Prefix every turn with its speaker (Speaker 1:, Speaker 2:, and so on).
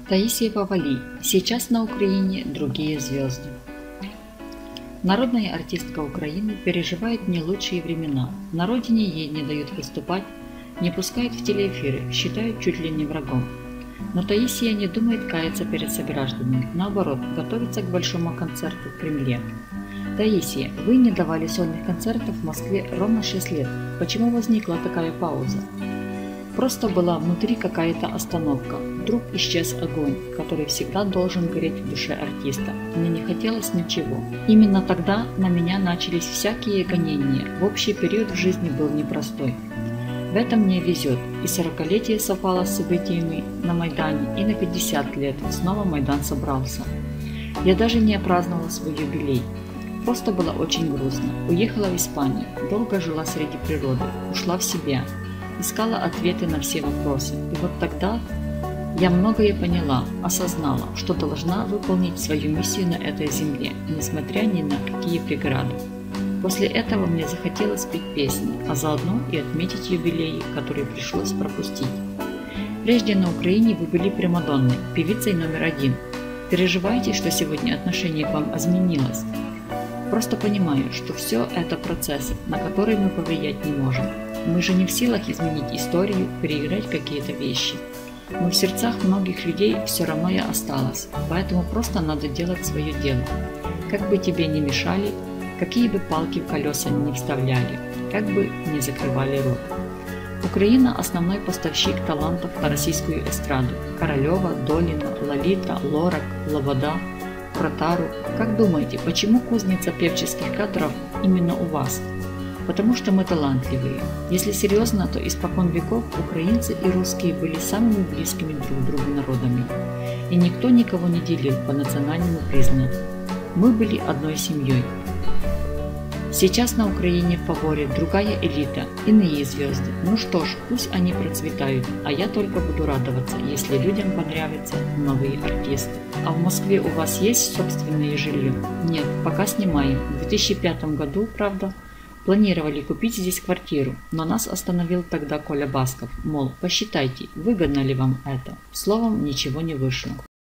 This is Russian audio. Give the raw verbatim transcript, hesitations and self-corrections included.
Speaker 1: Таисия Повалий. Сейчас на Украине другие звезды. Народная артистка Украины переживает не лучшие времена. На родине ей не дают выступать, не пускают в телеэфиры, считают чуть ли не врагом. Но Таисия не думает каяться перед согражданами, наоборот, готовится к большому концерту в Кремле. Таисия, вы не давали сольных концертов в Москве ровно шесть лет. Почему возникла такая пауза? Просто была внутри какая-то остановка. Вдруг исчез огонь, который всегда должен гореть в душе артиста. Мне не хотелось ничего. Именно тогда на меня начались всякие гонения. В общий период в жизни был непростой. В этом мне везет. И сорокалетие совпало с событиями на Майдане, и на пятьдесят лет снова Майдан собрался. Я даже не отпраздновала свой юбилей. Просто было очень грустно. Уехала в Испанию, долго жила среди природы, ушла в себя. Искала ответы на все вопросы. И вот тогда я многое поняла, осознала, что должна выполнить свою миссию на этой земле, несмотря ни на какие преграды. После этого мне захотелось петь песни, а заодно и отметить юбилеи, которые пришлось пропустить. Прежде на Украине вы были примадонной, певицей номер один. Переживаете, что сегодня отношение к вам изменилось? Просто понимаю, что все это процессы, на которые мы повлиять не можем. Мы же не в силах изменить историю, переиграть какие-то вещи. Но в сердцах многих людей все равно я осталась, поэтому просто надо делать свое дело. Как бы тебе ни мешали, какие бы палки в колеса не вставляли, как бы не закрывали рот. Украина – основной поставщик талантов на российскую эстраду. Королева, Долина, Лолита, Лорак, Лобода, Протару. Как думаете, почему кузница певческих кадров именно у вас? Потому что мы талантливые. Если серьезно, то испокон веков украинцы и русские были самыми близкими друг другу народами. И никто никого не делил по национальному признаку. Мы были одной семьей. Сейчас на Украине в фаворе другая элита, иные звезды. Ну что ж, пусть они процветают, а я только буду радоваться, если людям понравятся новые артисты. А в Москве у вас есть собственное жилье? Нет, пока снимаем. В две тысячи пятом году, правда, планировали купить здесь квартиру, но нас остановил тогда Коля Басков, мол, посчитайте, выгодно ли вам это. Словом, ничего не вышло.